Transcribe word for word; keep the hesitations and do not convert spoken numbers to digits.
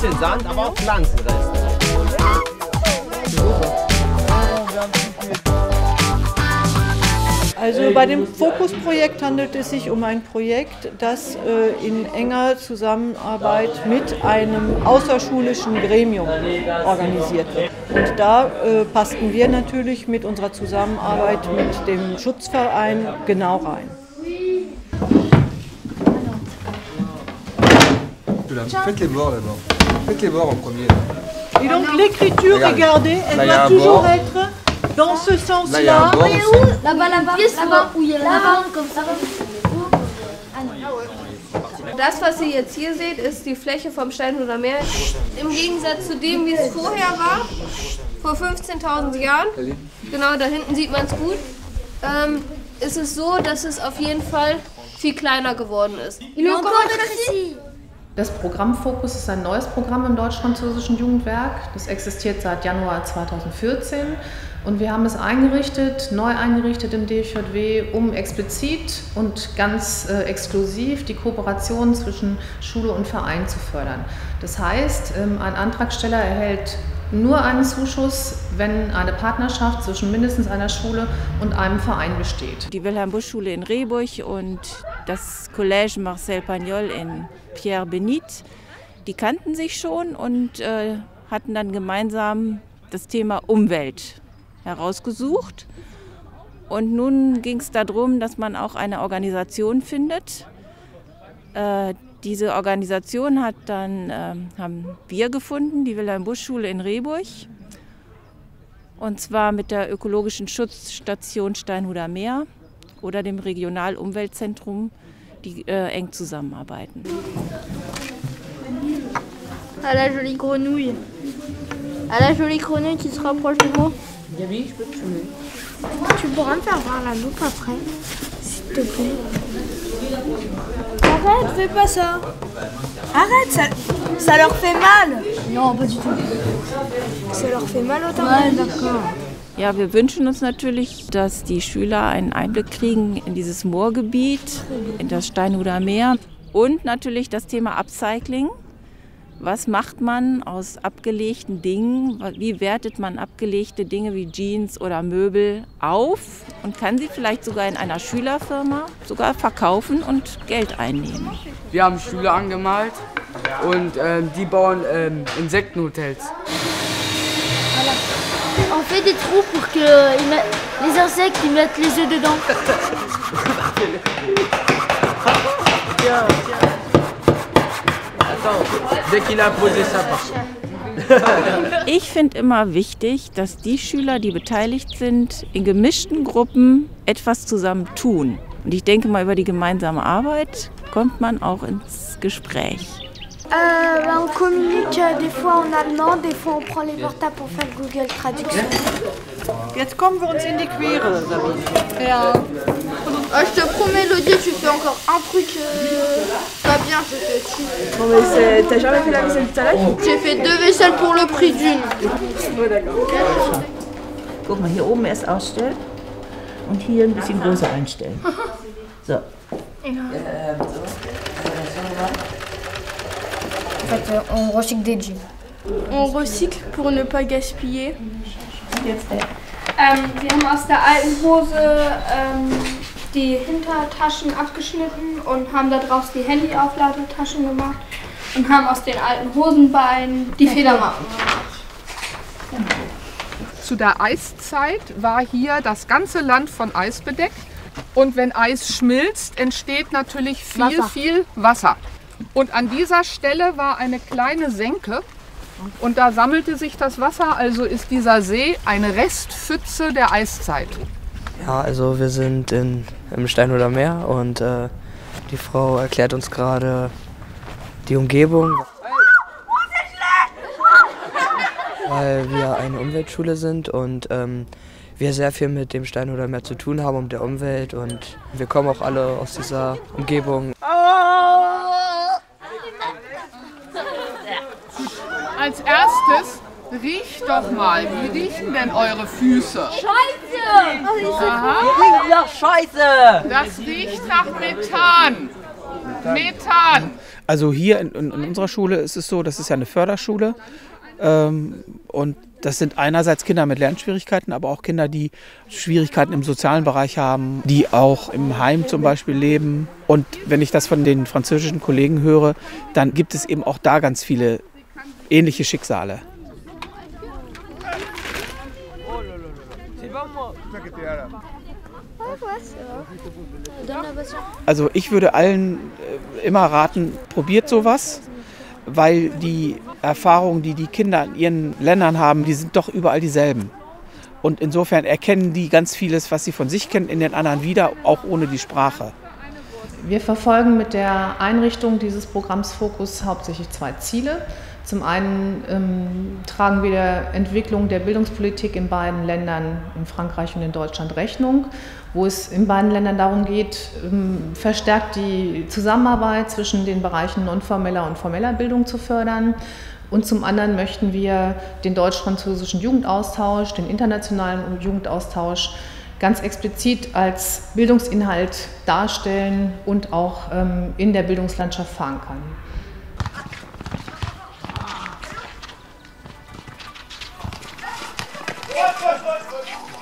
bisschen Sand, aber auch Pflanzenreste. Also bei dem Fokusprojekt handelt es sich um ein Projekt, das äh, in enger Zusammenarbeit mit einem außerschulischen Gremium organisiert wird. Und da äh, passten wir natürlich mit unserer Zusammenarbeit mit dem Schutzverein genau rein. Faites les bords d'abord. Faites les bords en premier. Et donc l'écriture, regardez, elle doit toujours être dans ce sens-là. Là-bas, là-bas, là-bas, où il y a là-bas, comme ça. Das, was ihr jetzt hier seht, ist die Fläche vom Steinhuder Meer. Im Gegensatz zu dem, wie es vorher war, vor fünfzehntausend Jahren, genau da hinten sieht man es gut, ähm, ist es so, dass es auf jeden Fall viel kleiner geworden ist. Das Programm Fokus ist ein neues Programm im Deutsch-Französischen Jugendwerk. Das existiert seit Januar zweitausendvierzehn und wir haben es eingerichtet, neu eingerichtet im D F J W, um explizit und ganz äh, exklusiv die Kooperation zwischen Schule und Verein zu fördern. Das heißt, ähm, ein Antragsteller erhält nur einen Zuschuss, wenn eine Partnerschaft zwischen mindestens einer Schule und einem Verein besteht. Die Wilhelm-Busch-Schule in Rehburg und das Collège Marcel Pagnol in Pierre-Bénite, die kannten sich schon und äh, hatten dann gemeinsam das Thema Umwelt herausgesucht. Und nun ging es darum, dass man auch eine Organisation findet. Äh, diese Organisation hat dann, äh, haben wir gefunden, die Wilhelm-Busch-Schule in Rehburg. Und zwar mit der ökologischen Schutzstation Steinhuder Meer oder dem Regionalumweltzentrum, die äh, eng zusammenarbeiten. À la jolie grenouille. À la jolie grenouille qui se rapproche de moi. Gabi, je peux te filmer. Tu pourras me faire voir la loupe après, s'il te plaît. Arrête, fais pas ça. Arrête, ça, ça leur fait mal. Non, pas du tout. Ça leur fait mal autant. Ouais, d'accord. Ja, wir wünschen uns natürlich, dass die Schüler einen Einblick kriegen in dieses Moorgebiet, in das Steinhuder Meer und natürlich das Thema Upcycling. Was macht man aus abgelegten Dingen? Wie wertet man abgelegte Dinge wie Jeans oder Möbel auf und kann sie vielleicht sogar in einer Schülerfirma sogar verkaufen und Geld einnehmen? Wir haben Stühle angemalt und äh, die bauen äh, Insektenhotels. On fait des trous pour que ils mettent, les insectes ils mettent les œufs dedans. Tiens, tiens. Attends, dès qu'il a posé ça par Ich finde immer wichtig, dass die Schüler, die beteiligt sind, in gemischten Gruppen etwas zusammen tun. Und ich denke mal, über die gemeinsame Arbeit kommt man auch ins Gespräch. Euh, bah on communique euh, des fois en allemand, des fois on prend les portables pour faire Google Traduction. Jetzt kommen wir uns in die Quere, Sabine. Ja. Ah, je te promets, Elodie, tu fais encore un truc euh, pas bien, je te tue. Non mais t'as jamais fait la vaisselle tout à l'heure? J'ai fait deux vaisselles pour le prix d'une. Ouais, d'accord. Guck mal, hier oben erst ausstellen und hier ein bisschen größer einstellen. So. En fait, on recycle des jeans. On recycle pour ne pas gaspiller. Ähm, wir haben aus der alten Hose ähm, die Hintertaschen abgeschnitten und haben daraus die Handyaufladetaschen gemacht und haben aus den alten Hosenbeinen die Federmappen gemacht. Zu der Eiszeit war hier das ganze Land von Eis bedeckt und wenn Eis schmilzt, entsteht natürlich viel, Wasser. viel Wasser. Und an dieser Stelle war eine kleine Senke und da sammelte sich das Wasser, also ist dieser See eine Restpfütze der Eiszeit. Ja, also wir sind in, im Steinhuder Meer und äh, die Frau erklärt uns gerade die Umgebung. Weil wir eine Umweltschule sind und ähm, wir sehr viel mit dem Steinhuder Meer zu tun haben und der Umwelt und wir kommen auch alle aus dieser Umgebung. Als erstes riecht doch mal, wie riechen denn eure Füße? Scheiße! Aha. Ja, Scheiße! Das riecht nach Methan. Methan. Also hier in, in unserer Schule ist es so, das ist ja eine Förderschule. Ähm, und das sind einerseits Kinder mit Lernschwierigkeiten, aber auch Kinder, die Schwierigkeiten im sozialen Bereich haben, die auch im Heim zum Beispiel leben. Und wenn ich das von den französischen Kollegen höre, dann gibt es eben auch da ganz viele ähnliche Schicksale. Also ich würde allen immer raten, probiert sowas, weil die Erfahrungen, die die Kinder in ihren Ländern haben, die sind doch überall dieselben. Und insofern erkennen die ganz vieles, was sie von sich kennen, in den anderen wieder, auch ohne die Sprache. Wir verfolgen mit der Einrichtung dieses Programms Fokus hauptsächlich zwei Ziele. Zum einen ähm, tragen wir der Entwicklung der Bildungspolitik in beiden Ländern, in Frankreich und in Deutschland, Rechnung, wo es in beiden Ländern darum geht, ähm, verstärkt die Zusammenarbeit zwischen den Bereichen nonformeller und formeller Bildung zu fördern. Und zum anderen möchten wir den deutsch-französischen Jugendaustausch, den internationalen Jugendaustausch ganz explizit als Bildungsinhalt darstellen und auch ähm, in der Bildungslandschaft verankern. What, what, what, what?